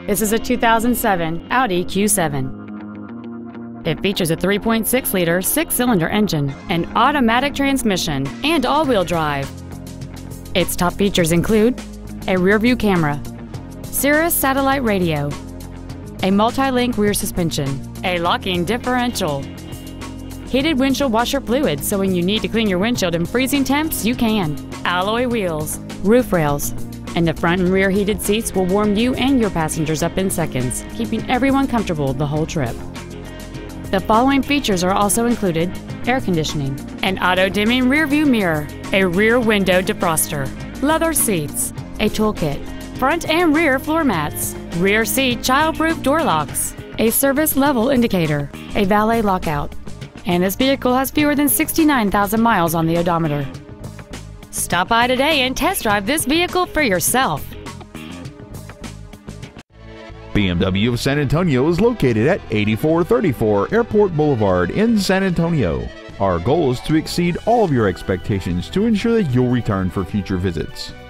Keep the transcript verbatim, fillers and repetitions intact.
This is a two thousand seven Audi Q seven. It features a three point six liter six-cylinder engine, an automatic transmission, and all-wheel drive. Its top features include a rear-view camera, Sirius satellite radio, a multi-link rear suspension, a locking differential, heated windshield washer fluid so when you need to clean your windshield in freezing temps, you can, alloy wheels, roof rails, and the front and rear heated seats will warm you and your passengers up in seconds, keeping everyone comfortable the whole trip. The following features are also included: air conditioning, an auto-dimming rear-view mirror, a rear window defroster, leather seats, a toolkit, front and rear floor mats, rear seat child-proof door locks, a service level indicator, a valet lockout, and this vehicle has fewer than sixty-nine thousand miles on the odometer. Stop by today and test drive this vehicle for yourself. B M W of San Antonio is located at eighty-four thirty-four Airport Boulevard in San Antonio. Our goal is to exceed all of your expectations to ensure that you'll return for future visits.